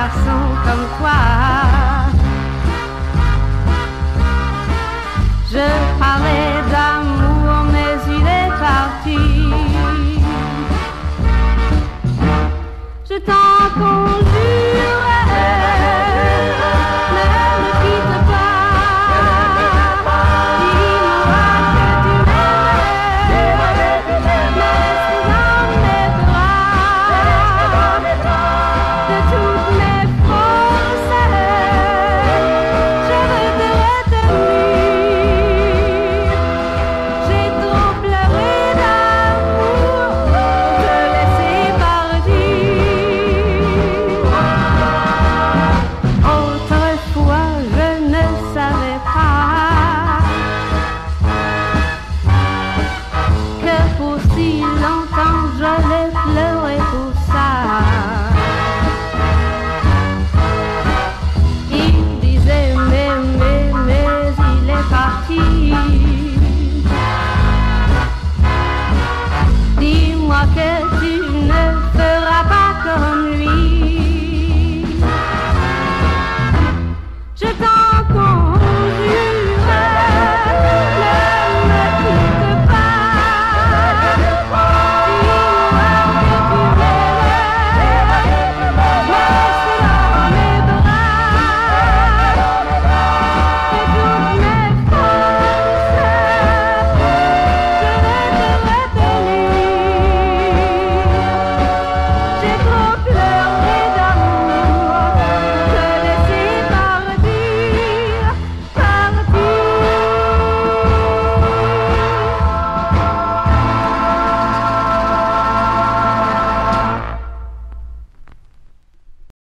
garçon comme toi. Je parlais d'amour, mais il est parti. Je t'en conjure, ne me quitte pas. Dis-moi que tu m'aimes, laisse dans mes bras. De toutes mes forces, je veux te retenir. J'ai trop pleuré d'amour pour te laisser partir. Autrefois, je ne savais pas que pour si longtemps j'allais pleurer pour ça. Il disait mais il est parti. Dis-moi que